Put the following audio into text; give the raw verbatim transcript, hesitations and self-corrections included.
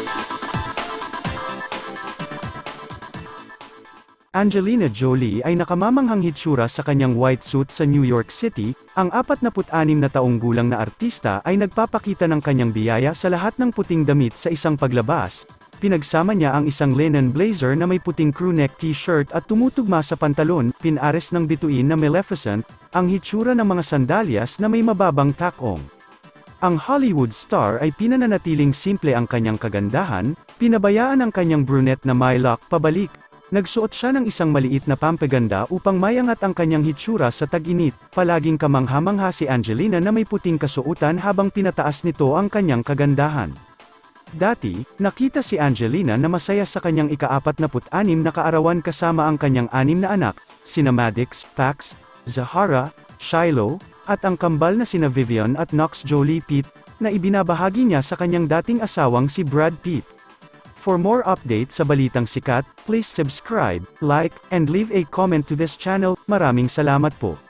Angelina Jolie ay nakamamanghang hitsura sa kanyang white suit sa New York City. Ang apatnapu't-anim na taong gulang na artista ay nagpapakita ng kanyang biyaya sa lahat ng puting damit sa isang paglabas. Pinagsama niya ang isang linen blazer na may puting crewneck t-shirt at tumutugma sa pantalon, pinares ng bituin na Maleficent, ang hitsura ng mga sandalyas na may mababang takong. Ang Hollywood star ay pinananatiling simple ang kanyang kagandahan, pinabayaan ang kanyang brunette na may lock pabalik. Nagsuot siya ng isang maliit na pampaganda upang mayangat ang kanyang hitsura sa tag-init. Palaging kamangha-mangha si Angelina na may puting kasuotan habang pinataas nito ang kanyang kagandahan. Dati, nakita si Angelina na masaya sa kanyang ika-apatnapu't-anim na kaarawan kasama ang kanyang anim na anak, sina Maddox, Pax, Zahara, Shiloh, at ang kambal na sina Vivian at Knox Jolie Pitt, na ibinabahagi niya sa kanyang dating asawang si Brad Pitt. For more updates sa balitang sikat, please subscribe, like, and leave a comment to this channel. Maraming salamat po.